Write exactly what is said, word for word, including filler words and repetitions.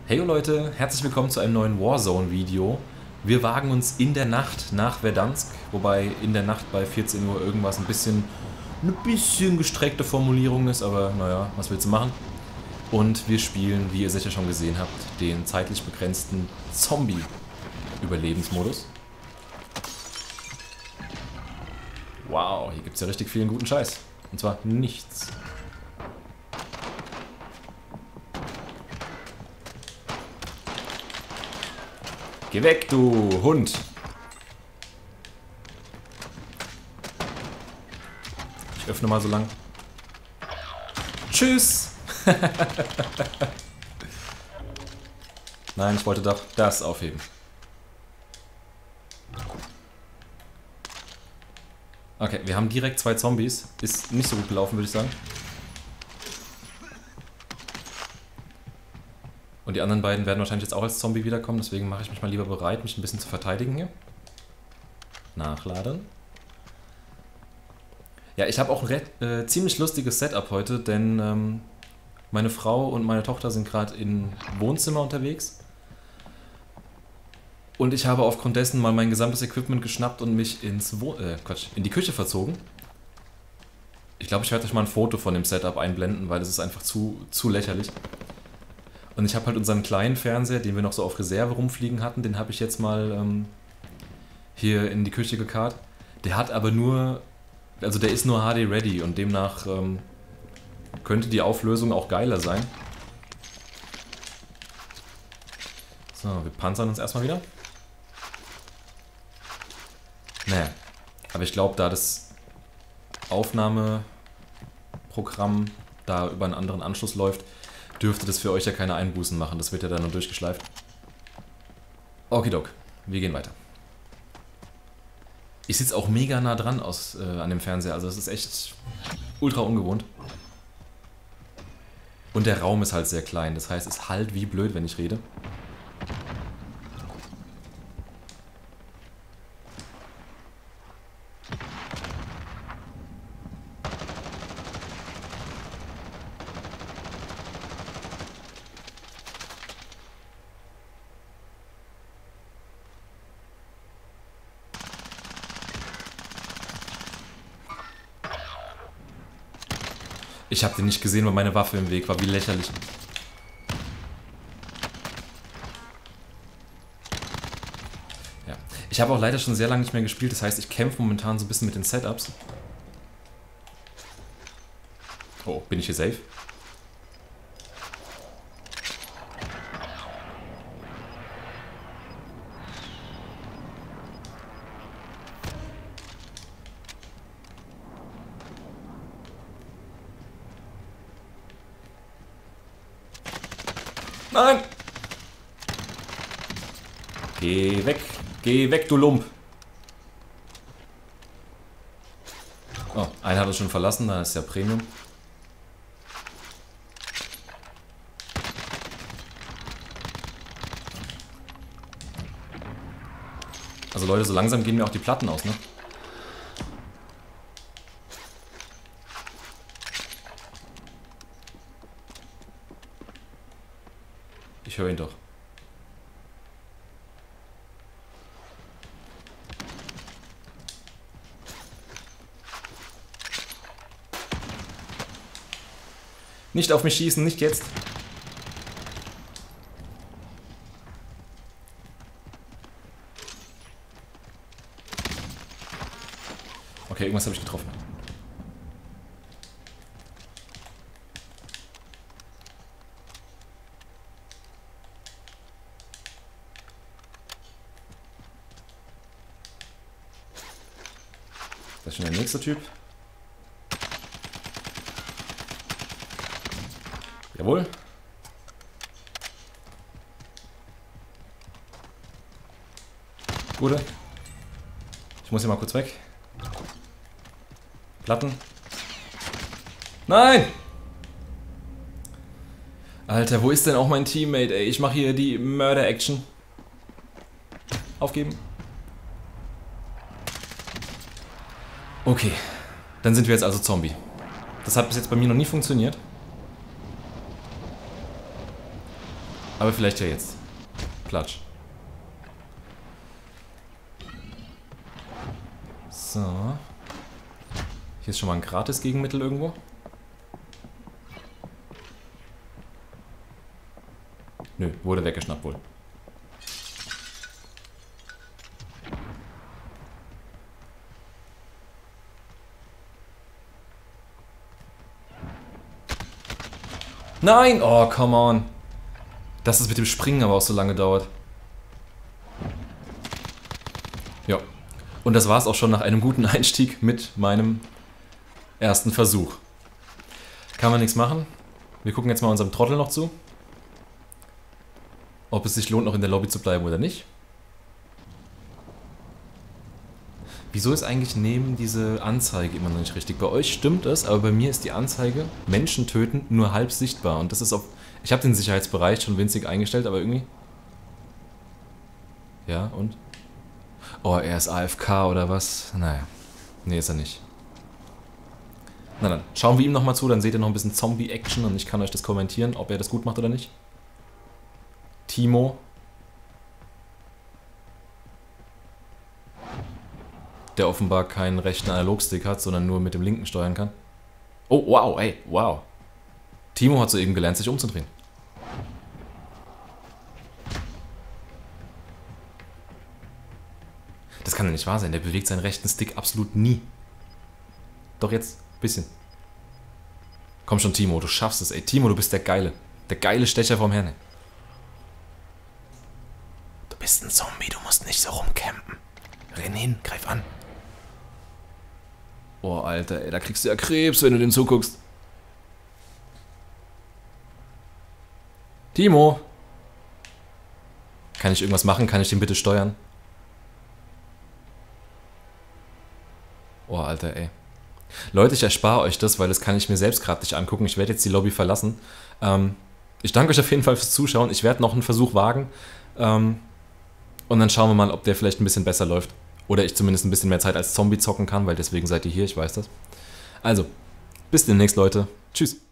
Hey Leute, herzlich willkommen zu einem neuen Warzone-Video. Wir wagen uns in der Nacht nach Verdansk, wobei in der Nacht bei vierzehn Uhr irgendwas ein bisschen, eine bisschen gestreckte Formulierung ist, aber naja, was willst du machen? Und wir spielen, wie ihr sicher schon gesehen habt, den zeitlich begrenzten Zombie-Überlebensmodus. Wow, hier gibt es ja richtig vielen guten Scheiß. Und zwar nichts. Geh weg, du Hund! Ich öffne mal so lang. Tschüss! Nein, ich wollte doch das aufheben. Okay, wir haben direkt zwei Zombies. Ist nicht so gut gelaufen, würde ich sagen. Und die anderen beiden werden wahrscheinlich jetzt auch als Zombie wiederkommen, deswegen mache ich mich mal lieber bereit, mich ein bisschen zu verteidigen hier. Nachladen. Ja, ich habe auch ein äh, ziemlich lustiges Setup heute, denn ähm, meine Frau und meine Tochter sind gerade im Wohnzimmer unterwegs. Und ich habe aufgrund dessen mal mein gesamtes Equipment geschnappt und mich ins Wo äh, Quatsch, in die Küche verzogen. Ich glaube, ich werde euch mal ein Foto von dem Setup einblenden, weil das ist einfach zu, zu lächerlich. Und ich habe halt unseren kleinen Fernseher, den wir noch so auf Reserve rumfliegen hatten, den habe ich jetzt mal ähm, hier in die Küche gekarrt. Der hat aber nur, also der ist nur H D ready und demnach ähm, könnte die Auflösung auch geiler sein. So, wir panzern uns erstmal wieder. Naja, aber ich glaube, da das Aufnahmeprogramm da über einen anderen Anschluss läuft, dürfte das für euch ja keine Einbußen machen. Das wird ja dann nur durchgeschleift. Okidok, wir gehen weiter. Ich sitze auch mega nah dran aus, äh, an dem Fernseher, also das ist echt ultra ungewohnt. Und der Raum ist halt sehr klein, das heißt, es halt wie blöd, wenn ich rede. Ich habe den nicht gesehen, weil meine Waffe im Weg war. Wie lächerlich. Ja. Ich habe auch leider schon sehr lange nicht mehr gespielt. Das heißt, ich kämpfe momentan so ein bisschen mit den Setups. Oh, bin ich hier safe? Nein! Geh weg! Geh weg, du Lump! Oh, einer hat uns schon verlassen, da ist ja Premium. Also Leute, so langsam gehen mir auch die Platten aus, ne? Ich höre ihn doch. Nicht auf mich schießen, nicht jetzt. Okay, irgendwas habe ich getroffen. Das ist schon der nächste Typ. Jawohl. Gute. Ich muss hier mal kurz weg. Platten. Nein! Alter, wo ist denn auch mein Teammate, ey? Ich mache hier die Murder-Action. Aufgeben. Okay. Dann sind wir jetzt also Zombie. Das hat bis jetzt bei mir noch nie funktioniert. Aber vielleicht ja jetzt. Platsch. So. Hier ist schon mal ein Gratis-Gegenmittel irgendwo. Nö, wurde weggeschnappt wohl. Nein! Oh, come on. Dass es mit dem Springen aber auch so lange dauert. Ja. Und das war es auch schon nach einem guten Einstieg mit meinem ersten Versuch. Kann man nichts machen. Wir gucken jetzt mal unserem Trottel noch zu. Ob es sich lohnt, noch in der Lobby zu bleiben oder nicht. Wieso ist eigentlich neben diese Anzeige immer noch nicht richtig? Bei euch stimmt es, aber bei mir ist die Anzeige Menschen töten nur halb sichtbar. Und das ist auf... Ich habe den Sicherheitsbereich schon winzig eingestellt, aber irgendwie... Ja, und? Oh, er ist A F K oder was? Naja. Nee, ist er nicht. Na dann, schauen wir ihm nochmal zu, dann seht ihr noch ein bisschen Zombie-Action und ich kann euch das kommentieren, ob er das gut macht oder nicht. Timo. Der offenbar keinen rechten Analogstick hat, sondern nur mit dem linken steuern kann. Oh, wow, ey, wow. Timo hat soeben gelernt, sich umzudrehen. Das kann ja nicht wahr sein, der bewegt seinen rechten Stick absolut nie. Doch jetzt, bisschen. Komm schon, Timo, du schaffst es, ey. Timo, du bist der Geile. Der geile Stecher vom Herrn. Du bist ein Zombie, du musst nicht so rumcampen. Renn hin, greif an. Oh, Alter, ey, da kriegst du ja Krebs, wenn du dem zuguckst. Timo! Kann ich irgendwas machen? Kann ich den bitte steuern? Oh, Alter, ey. Leute, ich erspare euch das, weil das kann ich mir selbst gerade nicht angucken. Ich werde jetzt die Lobby verlassen. Ähm, ich danke euch auf jeden Fall fürs Zuschauen. Ich werde noch einen Versuch wagen. Ähm, und dann schauen wir mal, ob der vielleicht ein bisschen besser läuft. Oder ich zumindest ein bisschen mehr Zeit als Zombie zocken kann, weil deswegen seid ihr hier, ich weiß das. Also, bis demnächst, Leute. Tschüss.